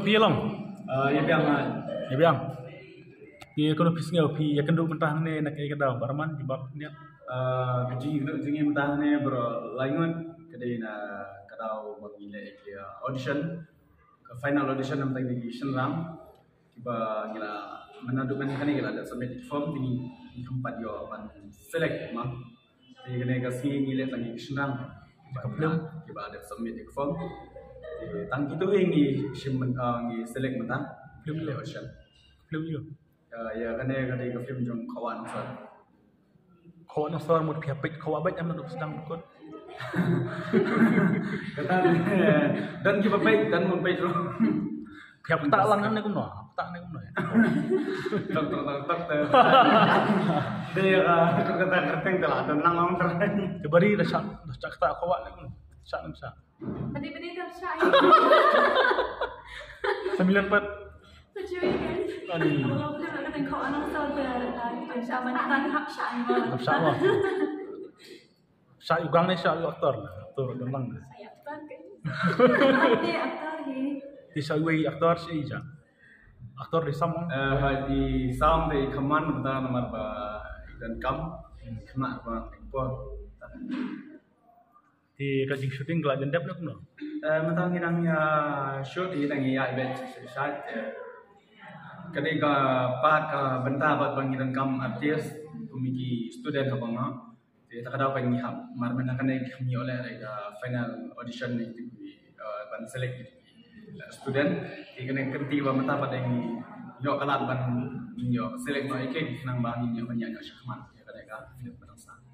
pi long. Ya biang. Ya biang. Pi kono pisngau pi ya kenduk mentah ne nak ai kadau barman jibab ni. Keji jengi mentah ne bro laingan kedai na kadau bangile ke audition ke final audition nam tadi senram tiba gila menadukan kan gila ada submit form tinggi tempat yo pan select mah jadi kena kasih ngile tadi senram tiba ada submit form tang itu ini simmen ngi select mentah film le audition Film yo. ya kena ke film jong kawan so Kau nak suara mut piapik kau abad yang menurut sedang kot. Kata dan kita baik dan membaik tu. Piap tak langan ni kuno, tak ni kuno. Tak. Dia kata kerteng telah dan lang terang. Kebari dah cak tak kau ni kuno. Cak ni cak. Pati tak syak. 94. Secuai kan. Ani. Kalau boleh kata kau anak saudara sama tan hak syak ni. Syak apa? Syak ugang ni syak aktor. Aktor dan lang. Saya aktor kan. Dia aktor ni. Di syak aktor si Ija. Aktor di Samong. Di Sam di Keman kita nomor dan Kam kena apa impor. Di kajing syuting kelak jendap ni kuno. Mentang ngirangnya shoot di tangi ya event saat ketika part bentar buat panggilan Kam artis kumiki student apa mah jadi tak ada apa yang hab marmen akan kami oleh final audition ni ban select student di kena kerti ba mata pada yang yo kalat ban yo select no ikek nang bang yo banyak syakman ya kadang film berasa